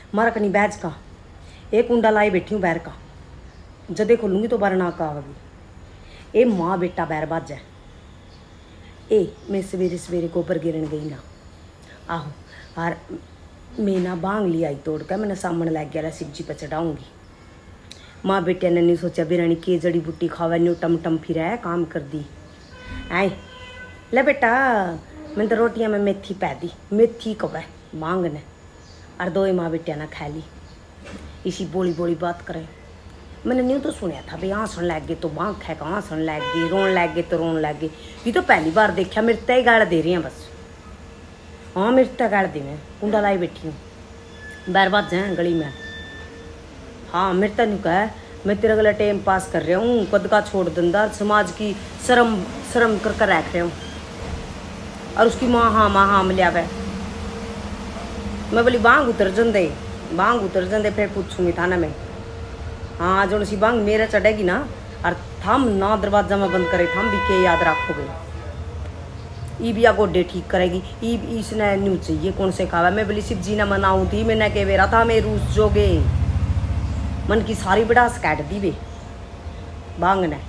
मारा कनी बैज का एक कुंडा लाई बैठी हूँ बैर का, जदे खोलूंगी तो बार नाक आवेगी। ए माँ बेटा बैर बाज है। ए मैं सवेरे सवेरे गोबर गिरन गई ना, आहो और मैं ना बांग ली आई तोड़ कर, मैंने सामने लग गया शिव जी पर चढ़ाऊंगी। माँ बेटे ने नहीं सोचा बिरानी के जड़ी बूटी खावा, न्यू टम टम फिर है काम कर दी। आए ले बेटा मैंने तो रोटियां में मेथी पै दी, मेथी कब है मांग ने, और दो माँ बेटिया ने खा ली। इसी बोली बोली बात करे, मैंने न्यू तो सुना था भाई हंसन लग गए तो बांग खा का हंसन लग गए, रोन लग गए तो रोन लग गए। ये तो पहली बार देखा, मेरे तो ही गाल दे रही हैं बस। हाँ मेरे तो गाल दी, मैं कुंडा लाई बैठी हूँ बर्बाद जाए गली में। हाँ मेरे तो नहीं कहा मैं तेरे गला टाइम पास कर रहा हूँ, कद का छोड़ दंदा समाज की शर्म शर्म कर कर रख रहा हूँ। और उसकी माँ हाँ मिलिया वे। मैं बोली बांग उतर जंदे फिर पूछूंगी थाना में। हाँ जो सी बांग मेरा चढ़ेगी ना, और थम ना दरवाजा में बंद करे थम भी के याद रखोगे। ई भी गोडे ठीक करेगी, ई इसने न्यू चाहिए कौन से खावा। मैं बोली शिव जी ने मनाऊँ थी, मैंने कह रहा था मैं रूस जोगे मन की सारी बड़ास काट दी वे बांग ने।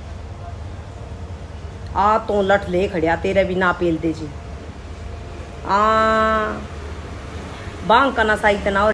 आ तो लठ ले खड़िया तेरे भी ना पेल दे जी। बांग का ना साहित्य ना